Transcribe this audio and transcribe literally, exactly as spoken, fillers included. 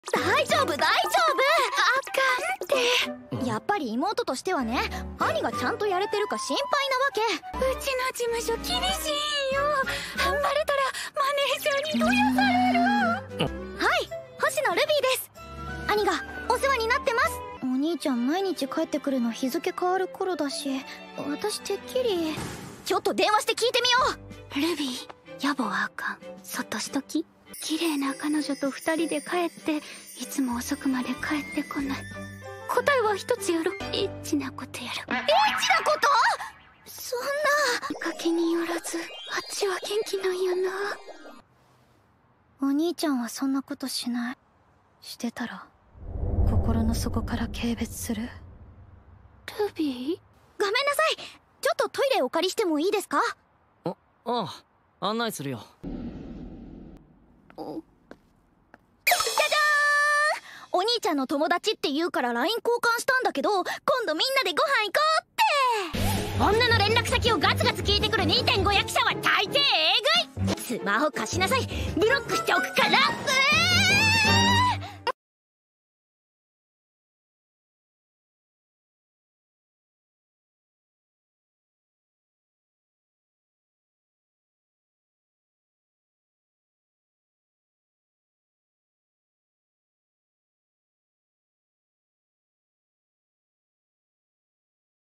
大丈夫大丈夫。あかんって。やっぱり妹としてはね、兄がちゃんとやれてるか心配なわけ。うちの事務所厳しいよ。バレたらマネージャーにどやされる。はい、星野ルビーです。兄がお世話になってます。お兄ちゃん毎日帰ってくるの日付変わる頃だし、私てっきり。ちょっと電話して聞いてみよう。ルビー、野暮はあかん。そっとしとき。綺麗な彼女と二人で帰って、いつも遅くまで帰ってこない。答えは一つやろ。エッチなことやる。エッチなこと？そんな。見かけによらず、あっちは元気なんやな。お兄ちゃんはそんなことしない。してたら心の底から軽蔑する。ルビー？ごめんなさい。ちょっとトイレお借りしてもいいですか？ あ、ああ、案内するよ。 じゃじゃーん！お兄ちゃんの友達って言うから ライン 交換したんだけど、今度みんなでご飯行こうって。女の連絡先をガツガツ聞いてくる にてんご 役者は大抵えぐい。スマホ貸しなさい。ブロックしておくから。えー